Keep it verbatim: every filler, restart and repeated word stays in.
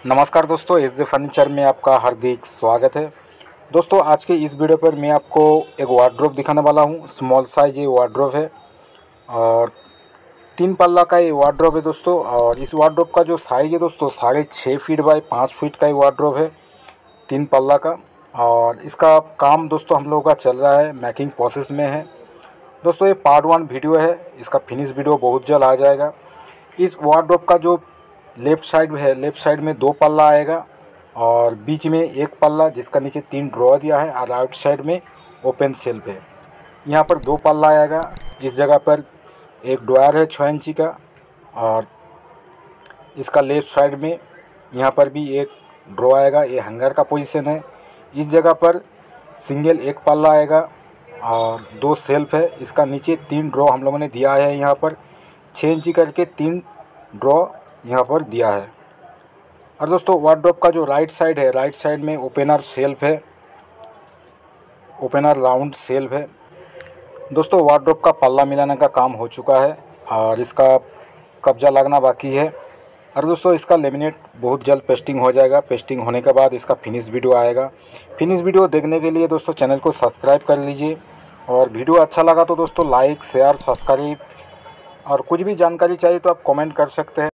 नमस्कार दोस्तों, एस जे फर्नीचर में आपका हार्दिक स्वागत है। दोस्तों आज के इस वीडियो पर मैं आपको एक वार्डरोब दिखाने वाला हूँ। स्मॉल साइज ये वार्डरोब है और तीन पल्ला का ये वार्डरोब है दोस्तों। और इस वार्डरोब का जो साइज़ है दोस्तों साढ़े छः फीट बाई पाँच फीट का ये वार्डरोब है, तीन पल्ला का। और इसका काम दोस्तों हम लोगों का चल रहा है, मेकिंग प्रोसेस में है दोस्तों। ये पार्ट वन वीडियो है, इसका फिनिश वीडियो बहुत जल्द आ जाएगा। इस वार्डरोब का जो लेफ़्ट साइड है, लेफ़्ट साइड में दो पल्ला आएगा और बीच में एक पल्ला जिसका नीचे तीन ड्रॉ दिया है, और राइट साइड में ओपन शेल्फ है। यहाँ पर दो पल्ला आएगा। इस जगह पर एक ड्रॉयर है छः इंची का, और इसका लेफ़्ट साइड में यहाँ पर भी एक ड्रॉ आएगा। ये हैंगर का पोजीशन है। इस जगह पर सिंगल एक पल्ला आएगा और दो शेल्फ है। इसका नीचे तीन ड्रॉ हम लोगों ने दिया है, यहाँ पर छः इंची करके तीन ड्रॉ यहाँ पर दिया है। और दोस्तों वार्डरोब का जो राइट साइड है, राइट साइड में ओपनर शेल्फ है, ओपनर राउंड शेल्फ है दोस्तों। वार्डरोब का पल्ला मिलाने का काम हो चुका है और इसका कब्जा लगना बाकी है। और दोस्तों इसका लेमिनेट बहुत जल्द पेस्टिंग हो जाएगा। पेस्टिंग होने के बाद इसका फिनिश वीडियो आएगा। फिनिश वीडियो देखने के लिए दोस्तों चैनल को सब्सक्राइब कर लीजिए, और वीडियो अच्छा लगा तो दोस्तों लाइक शेयर सब्सक्राइब, और कुछ भी जानकारी चाहिए तो आप कमेंट कर सकते हैं।